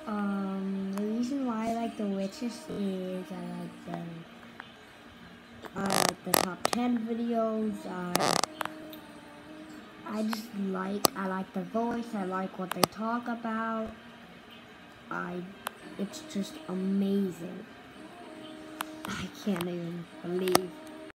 The reason why I like the richest is I like the top 10 videos. I like the voice. I like what they talk about. It's just amazing. I can't even believe